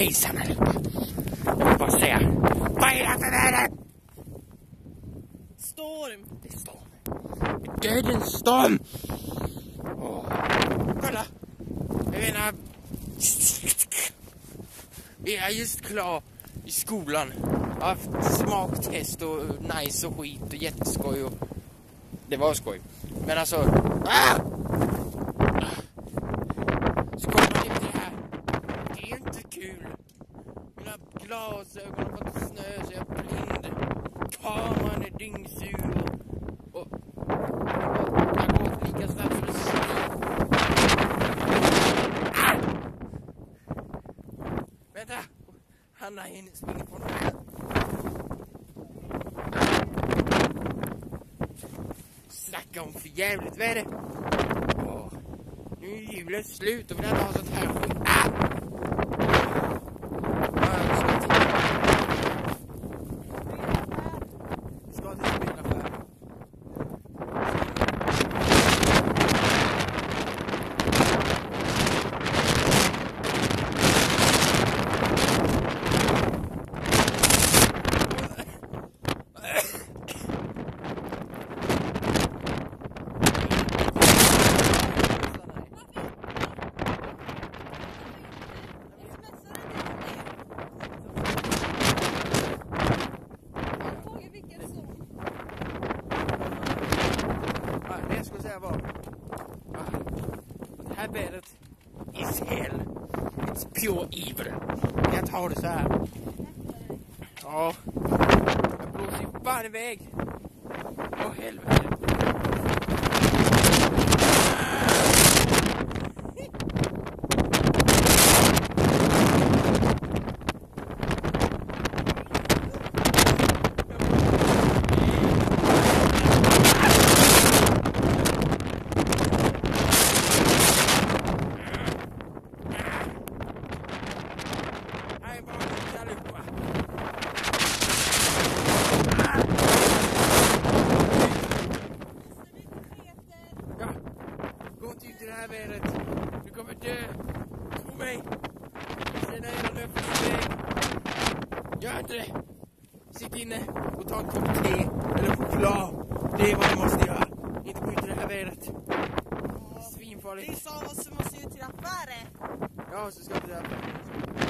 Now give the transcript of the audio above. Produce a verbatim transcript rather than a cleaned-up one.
Hejsan allihopa. Jag vill bara säga, vad är det för väder? Storm. Det är storm. Dödens storm. Åh. Kolla. Jag menar, vi är just klar i skolan. Jag har haft smaktest och nice och skit och jätteskoj och det var skoj. Men alltså, ah! Så kollar ni på det här. Det är inte kul. Mina glasögon har fått snö så jag är blind. Kameran är dyngsur. Och, och, och jag går lika snabbt som det skriver. Ah! Vänta. Hanna hinner springa på den här. Snacka om för jävligt väder. Åh, nu är julen slut och vi har ha sånt här skit. Ah! Jag ska till. Ska till spelaffär. Det här vädret is hell. It's pure evil. Jag tar det så här. Ja. Jag blåser ju bara iväg. Åh helvete. Det här vädret. Du kommer dö. Tro mig. Sen är jag löpt iväg. Gör inte det. Sitt inne och ta en kopp te eller choklad. Det är vad du måste göra. Inte gå ut i det här vädret. Svinfarligt. Det är så som måste ju till affären. Ja, så ska vi till affären.